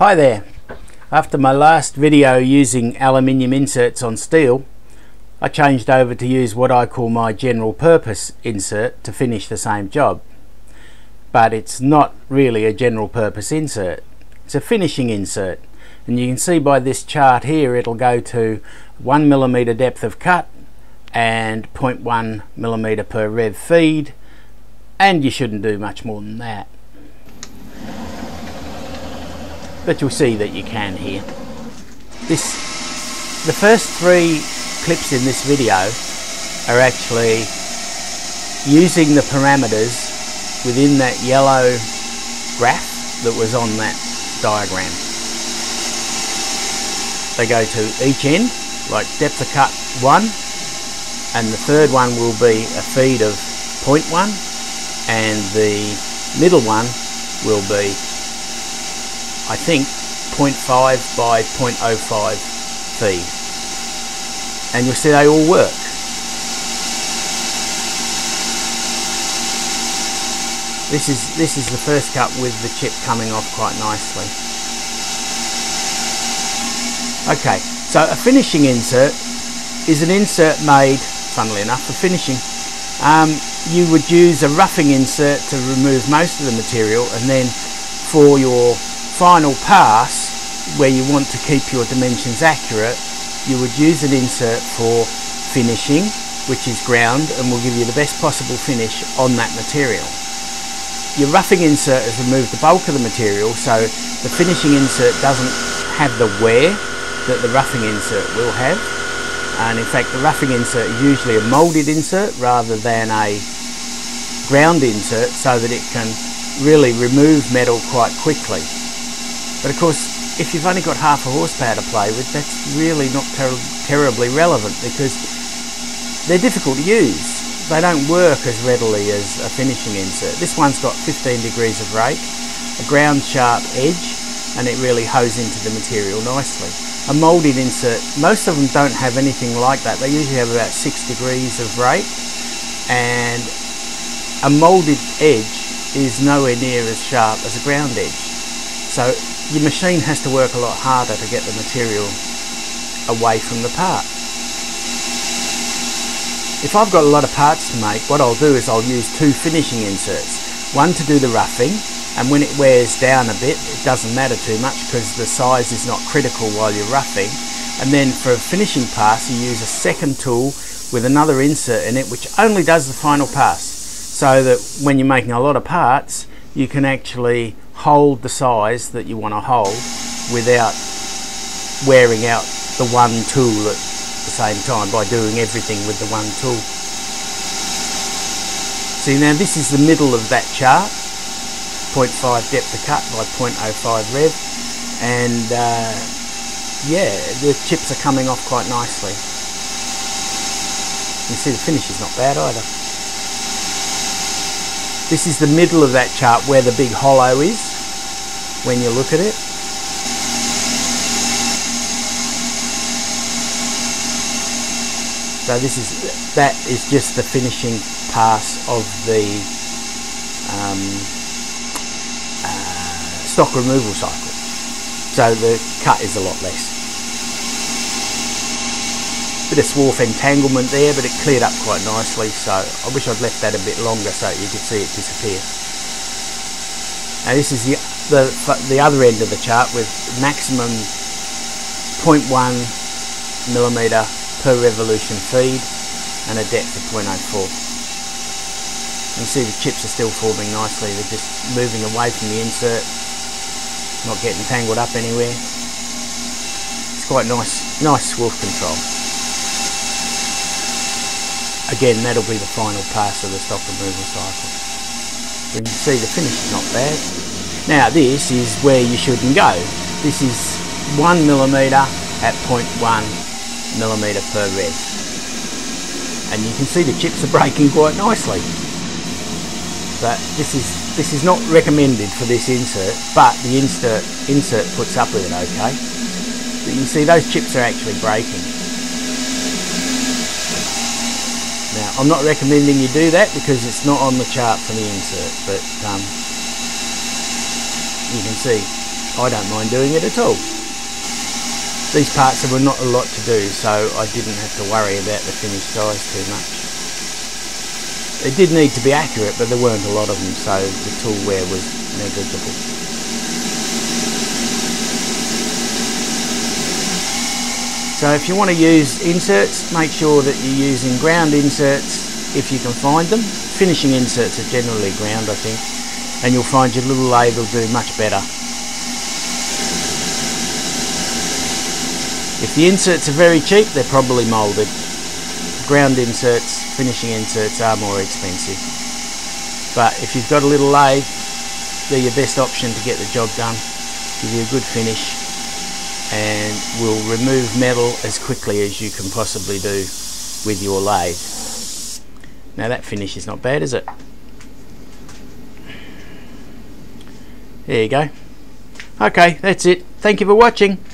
Hi there. After my last video using aluminium inserts on steel, I changed over to use what I call my general purpose insert to finish the same job. But it's not really a general purpose insert, it's a finishing insert. And you can see by this chart here it'll go to 1mm depth of cut and 0.1mm per rev feed, and you shouldn't do much more than that. But you'll see that you can here. The first three clips in this video are actually using the parameters within that yellow graph that was on that diagram. They go to each end, like depth of cut 1, and the third one will be a feed of 0.1, and the middle one will be, I think, 0.5 by 0.05 feed. And you'll see they all work. This is the first cut with the chip coming off quite nicely. Okay, so a finishing insert is an insert made, funnily enough, for finishing. You would use a roughing insert to remove most of the material, and then for your final pass, where you want to keep your dimensions accurate, you would use an insert for finishing, which is ground and will give you the best possible finish on that material. Your roughing insert has removed the bulk of the material, so the finishing insert doesn't have the wear that the roughing insert will have. And in fact, the roughing insert is usually a moulded insert rather than a ground insert, so that it can really remove metal quite quickly. But of course, if you've only got half a horsepower to play with, that's really not terribly relevant, because they're difficult to use. They don't work as readily as a finishing insert. This one's got 15 degrees of rake, a ground sharp edge, and it really hoes into the material nicely. A moulded insert, most of them don't have anything like that. They usually have about 6 degrees of rake, and a moulded edge is nowhere near as sharp as a ground edge. So your machine has to work a lot harder to get the material away from the part. If I've got a lot of parts to make, what I'll do is I'll use two finishing inserts. One to do the roughing, and when it wears down a bit, it doesn't matter too much because the size is not critical while you're roughing. And then for a finishing pass, you use a second tool with another insert in it, which only does the final pass, so that when you're making a lot of parts, you can actually hold the size that you want to hold without wearing out the one tool at the same time by doing everything with the one tool. See, now this is the middle of that chart, 0.5 depth of cut by 0.05 rev, and yeah, the chips are coming off quite nicely. You see the finish is not bad either. This is the middle of that chart where the big hollow is when you look at it. So that is just the finishing pass of the stock removal cycle. So the cut is a lot less. Bit of swarf entanglement there, but it cleared up quite nicely, so I wish I'd left that a bit longer so you could see it disappear. Now this is the other end of the chart with maximum 0.1mm per revolution feed and a depth of 0.04. You see the chips are still forming nicely, they're just moving away from the insert, not getting tangled up anywhere. It's quite nice swarf control. Again, that'll be the final pass of the stock removal cycle. You can see the finish is not bad. Now this is where you shouldn't go. This is 1mm at 0.1mm per rev. And you can see the chips are breaking quite nicely. But this is not recommended for this insert, but the insert puts up with it okay. But you can see those chips are actually breaking. Now, I'm not recommending you do that because it's not on the chart for the insert, but you can see I don't mind doing it at all. These parts there were not a lot to do, so I didn't have to worry about the finished size too much. It did need to be accurate, but there weren't a lot of them, so the tool wear was negligible. So if you want to use inserts, make sure that you're using ground inserts if you can find them. Finishing inserts are generally ground, I think, and you'll find your little lathe will do much better. If the inserts are very cheap, they're probably moulded. Ground inserts, finishing inserts are more expensive. But if you've got a little lathe, they're your best option to get the job done. Give you a good finish and will remove metal as quickly as you can possibly do with your lathe. Now that finish is not bad, is it? There you go. Okay, that's it. Thank you for watching.